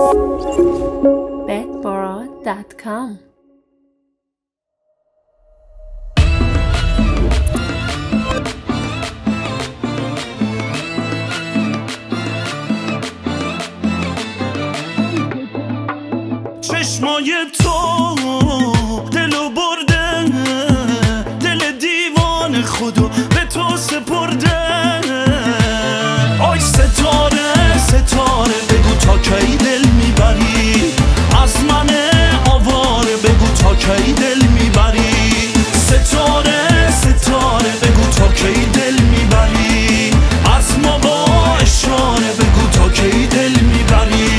bedboro.com. چشمای تو دلو برده، دل دیوان خودو به تو سپرده. آی ستاره ستاره بگو تا کی دل میبری از من آواره، بگو تا کی دل میبری. ستاره ستاره بگو تا کی دل میبری از ما با اشاره، بگو تا کی دل میبری.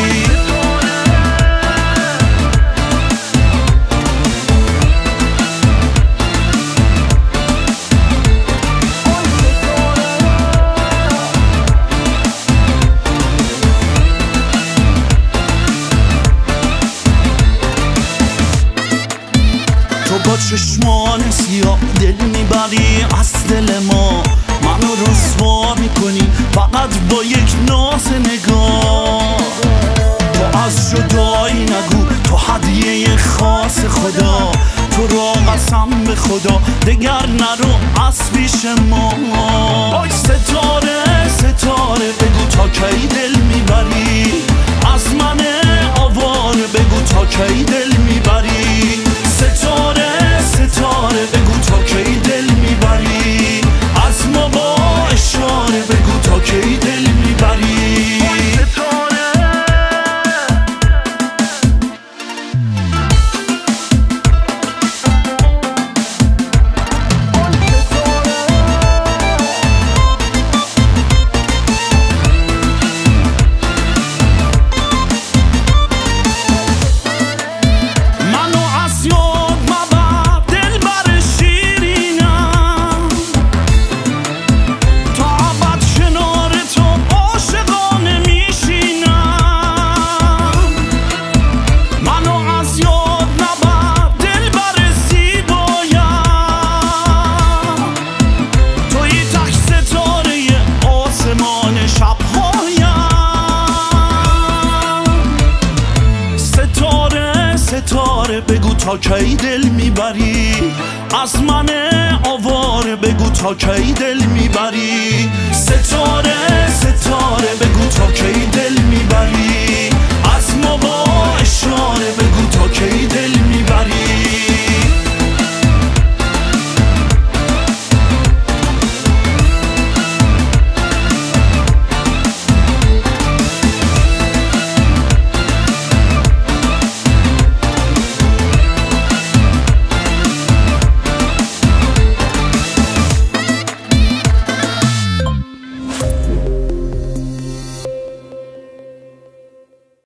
با چشمان سیاه دل میبری از دل ما، منو رسوا میکنی فقط با یک ناز نگاه. تو از جدایی نگو، تو هدیه خاص خدا، تو را قسم به خدا دگر نرو از پیش ما. آی ستاره ستاره بگو تا کی دل میبری از من آواره، بگو تا کی دل میبری. ستاره ستاره بگو تا کی دل میبری از ما با اشاره، بگو تا کی دل میبری. ستاره بگو تا کی دل میبری از من آواره، بگو تا کی دل میبری. ستاره ستاره بگو تا کی